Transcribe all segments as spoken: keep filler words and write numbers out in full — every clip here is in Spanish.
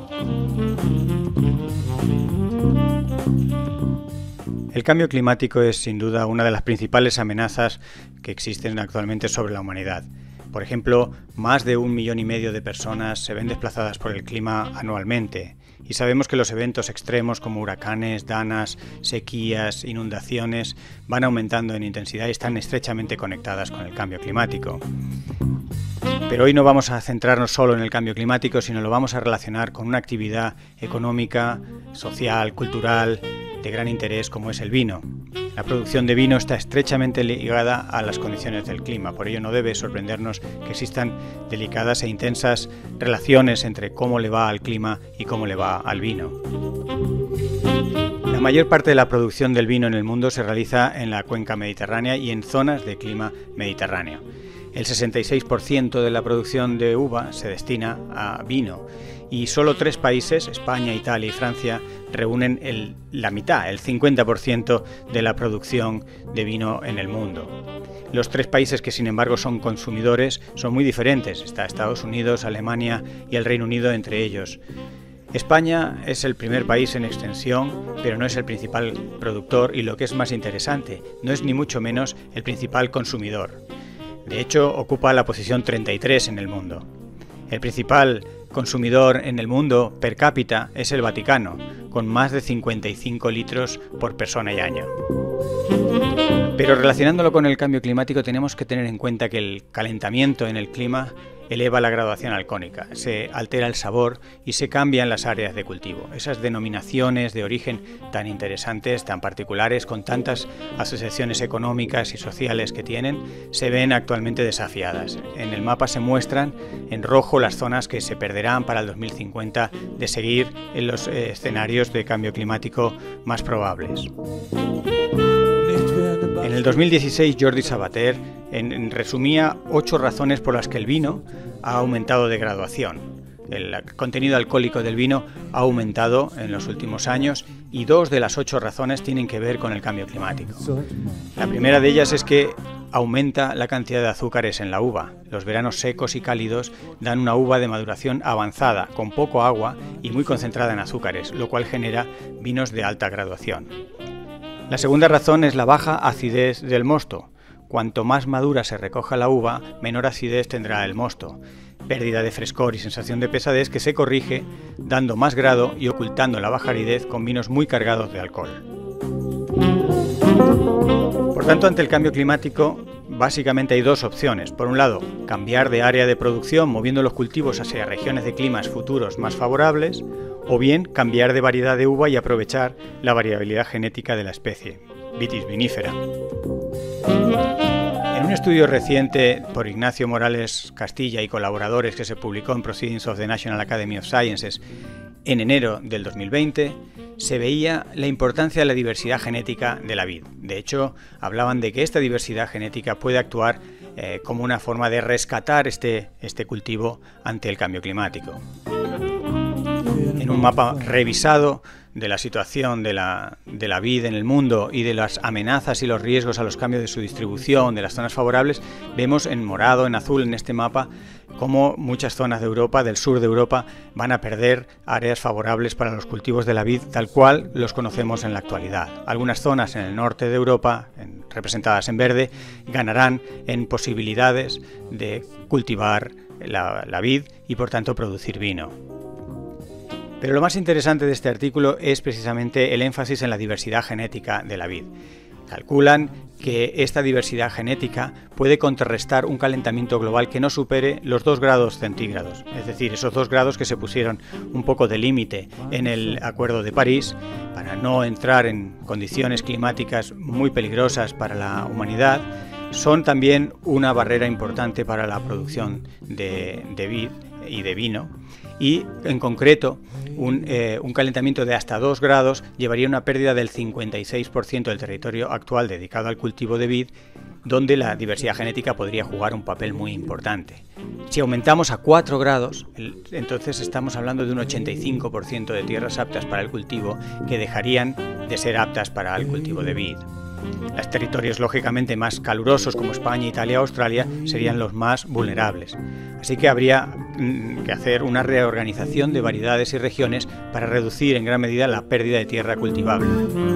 El cambio climático es sin duda una de las principales amenazas que existen actualmente sobre la humanidad. Por ejemplo, más de un millón y medio de personas se ven desplazadas por el clima anualmente, y sabemos que los eventos extremos como huracanes, danas, sequías, inundaciones van aumentando en intensidad y están estrechamente conectadas con el cambio climático. Pero hoy no vamos a centrarnos solo en el cambio climático, sino lo vamos a relacionar con una actividad económica, social, cultural, de gran interés como es el vino. La producción de vino está estrechamente ligada a las condiciones del clima, por ello no debe sorprendernos que existan delicadas e intensas relaciones entre cómo le va al clima y cómo le va al vino. La mayor parte de la producción del vino en el mundo se realiza en la cuenca mediterránea y en zonas de clima mediterráneo. El sesenta y seis por ciento de la producción de uva se destina a vino y solo tres países, España, Italia y Francia, reúnen el, la mitad, el cincuenta por ciento de la producción de vino en el mundo. Los tres países que sin embargo son consumidores son muy diferentes, está Estados Unidos, Alemania y el Reino Unido entre ellos. España es el primer país en extensión, pero no es el principal productor y lo que es más interesante, no es ni mucho menos el principal consumidor. De hecho, ocupa la posición treinta y tres en el mundo. El principal consumidor en el mundo per cápita es el Vaticano, con más de cincuenta y cinco litros por persona y año. Pero relacionándolo con el cambio climático tenemos que tener en cuenta que el calentamiento en el clima eleva la graduación alcohólica, se altera el sabor y se cambian las áreas de cultivo. Esas denominaciones de origen tan interesantes, tan particulares, con tantas asociaciones económicas y sociales que tienen, se ven actualmente desafiadas. En el mapa se muestran en rojo las zonas que se perderán para el dos mil cincuenta de seguir en los eh, escenarios de cambio climático más probables. En el dos mil dieciséis, Jordi Sabater en, en resumía ocho razones por las que el vino ha aumentado de graduación. El contenido alcohólico del vino ha aumentado en los últimos años y dos de las ocho razones tienen que ver con el cambio climático. La primera de ellas es que aumenta la cantidad de azúcares en la uva. Los veranos secos y cálidos dan una uva de maduración avanzada, con poco agua y muy concentrada en azúcares, lo cual genera vinos de alta graduación. La segunda razón es la baja acidez del mosto. Cuanto más madura se recoja la uva, menor acidez tendrá el mosto. Pérdida de frescor y sensación de pesadez que se corrige dando más grado y ocultando la baja aridez con vinos muy cargados de alcohol. Por tanto, ante el cambio climático, básicamente hay dos opciones. Por un lado, cambiar de área de producción moviendo los cultivos hacia regiones de climas futuros más favorables, o bien cambiar de variedad de uva y aprovechar la variabilidad genética de la especie, Vitis vinifera. En un estudio reciente por Ignacio Morales Castilla y colaboradores que se publicó en Proceedings of the National Academy of Sciences en enero del dos mil veinte, se veía la importancia de la diversidad genética de la vid. De hecho, hablaban de que esta diversidad genética puede actuar eh, como una forma de rescatar este, este cultivo ante el cambio climático. En un mapa revisado de la situación de la, de la vid en el mundo y de las amenazas y los riesgos a los cambios de su distribución, de las zonas favorables, vemos en morado, en azul en este mapa, cómo muchas zonas de Europa, del sur de Europa, van a perder áreas favorables para los cultivos de la vid tal cual los conocemos en la actualidad. Algunas zonas en el norte de Europa, en, representadas en verde, ganarán en posibilidades de cultivar la, la vid y por tanto producir vino. Pero lo más interesante de este artículo es precisamente el énfasis en la diversidad genética de la vid. Calculan que esta diversidad genética puede contrarrestar un calentamiento global que no supere los dos grados centígrados, es decir, esos dos grados que se pusieron un poco de límite en el Acuerdo de París para no entrar en condiciones climáticas muy peligrosas para la humanidad. Son también una barrera importante para la producción de, de vid y de vino. Y en concreto un, eh, un calentamiento de hasta dos grados llevaría a una pérdida del cincuenta y seis por ciento del territorio actual dedicado al cultivo de vid, donde la diversidad genética podría jugar un papel muy importante. Si aumentamos a cuatro grados, entonces estamos hablando de un ochenta y cinco por ciento de tierras aptas para el cultivo que dejarían de ser aptas para el cultivo de vid. Los territorios lógicamente más calurosos como España, Italia, Australia serían los más vulnerables. Así que habría que hacer una reorganización de variedades y regiones para reducir en gran medida la pérdida de tierra cultivable.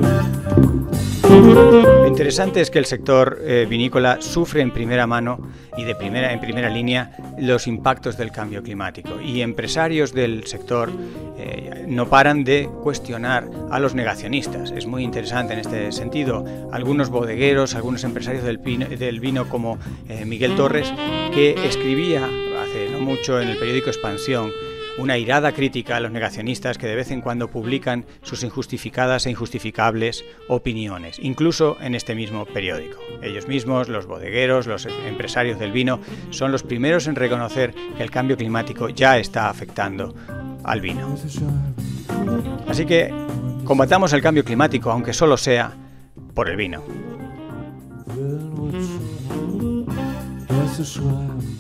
Lo interesante es que el sector eh, vinícola sufre en primera mano y de primera, en primera línea los impactos del cambio climático, y empresarios del sector eh, no paran de cuestionar a los negacionistas. Es muy interesante en este sentido algunos bodegueros, algunos empresarios del vino, del vino como eh, Miguel Torres, que escribía hace no mucho en el periódico Expansión una airada crítica a los negacionistas que de vez en cuando publican sus injustificadas e injustificables opiniones, incluso en este mismo periódico. Ellos mismos, los bodegueros, los empresarios del vino, son los primeros en reconocer que el cambio climático ya está afectando al vino. Así que combatamos el cambio climático, aunque solo sea por el vino.